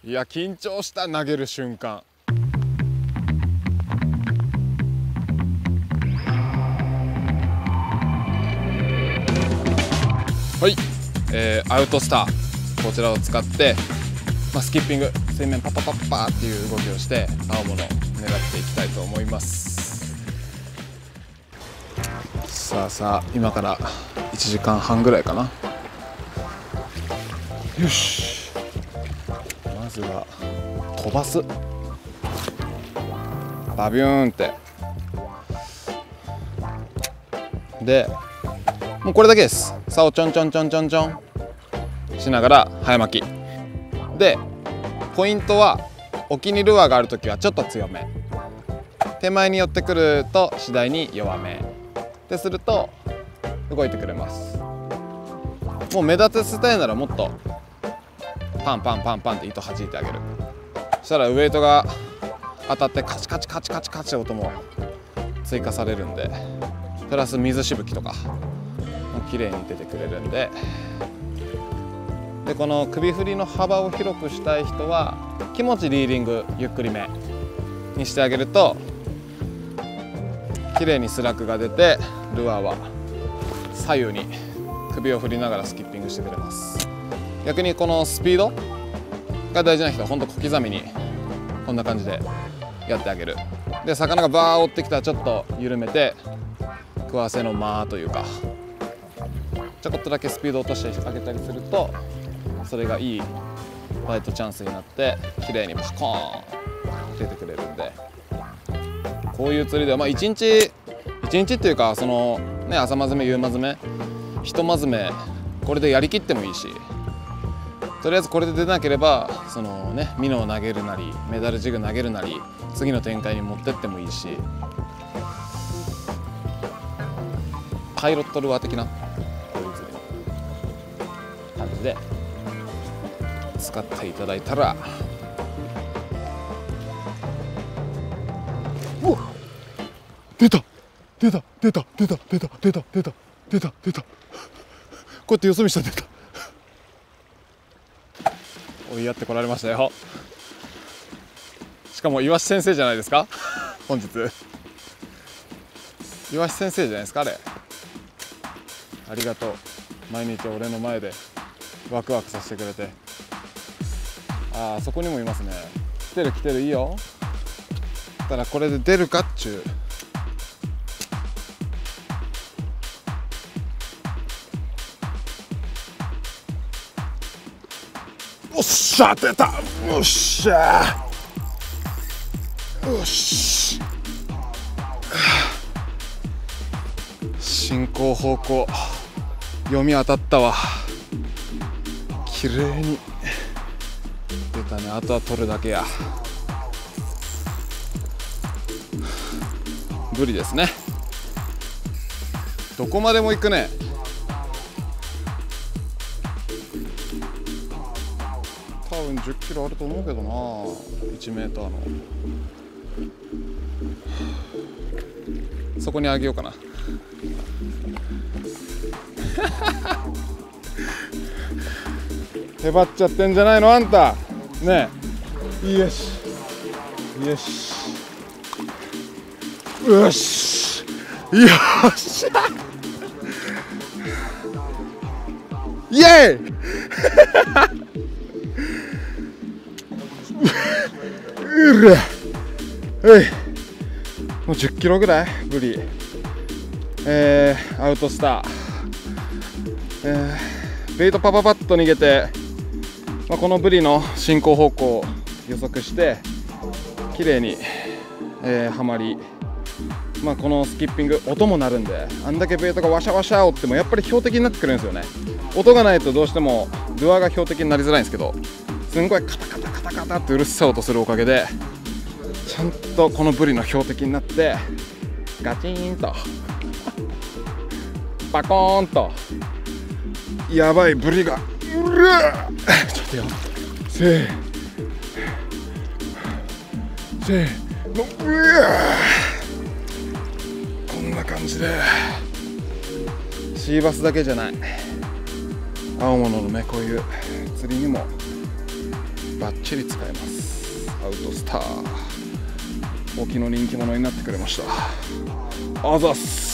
いや緊張した、投げる瞬間。はい、アウトスター、こちらを使って、スキッピング、水面パパパッパーっていう動きをして青物を狙っていきたいと思います。さあ今から1時間半ぐらいかな。よし、まずは飛ばす、バビューンって。でもうこれだけです。竿をちょんちょんちょんちょんちょんしながら早巻きで、ポイントは沖にルアーがあるときはちょっと強め、手前に寄ってくると次第に弱めってすると動いてくれます。もう目立たせたいならもっとパンパンパンパンって糸弾いてあげる。そしたらウエイトが当たってカチカチカチカチカチ音も追加されるんで、プラス水しぶきとか綺麗に出てくれるんで。でこの首振りの幅を広くしたい人は気持ちリーディングゆっくりめにしてあげると綺麗にスラックが出て、ルアーは左右に首を振りながらスキッピングしてくれます。逆にこのスピードが大事な人はほんと小刻みにこんな感じでやってあげる。で魚がバー追ってきたらちょっと緩めて食わせの間というか、ちょこっとだけスピードを落としてあげたりすると、それがいいバイトチャンスになって綺麗にパコーン出てくれるんで、こういう釣りでは1日っていうか、そのね、朝まずめ夕まずめひとまずめこれでやりきってもいいし、とりあえずこれで出なければそのねミノを投げるなりメダルジグ投げるなり次の展開に持ってってもいいし、パイロットルアー的なこういう釣りの感じで使っていただいたら、うわっ、出た出た出た出た出た出た出た出た出た、こうやってよそ見したら出た。追いやってこられましたよ。しかもイワシ先生じゃないですか本日。イワシ先生じゃないですかあれ。ありがとう、毎日俺の前でワクワクさせてくれて。あそこにもいますね。来てる来てる、いいよ。ただこれで出るかっちゅう。おっしゃ出た、おっしゃよし、進行方向読み当たったわ。綺麗に出たね。あとは取るだけや。ブリですね。どこまでも行くね。多分10キロあると思うけどな、1メーターの。そこにあげようかな。へばっちゃってんじゃないのあんたねえ。よしよしよしよっしゃイエーイうらもう10キロぐらいブリ、アウトスター、ベイトパパパッと逃げて、このブリの進行方向を予測して綺麗に、はまり、このスキッピング音も鳴るんで、あんだけベイトがワシャワシャ折ってもやっぱり標的になってくるんですよね。音がないとどうしてもルアーが標的になりづらいんですけど、すんごいカタカタカタカタってうるさい音するおかげでちゃんとこのブリの標的になってガチーンとバコーンとやばいブリがうらちょっとよせーのうわこんな感じで、シーバスだけじゃない青物のねこういう釣りにもバッチリ使えます。アウトスター沖の人気者になってくれました。あざっす。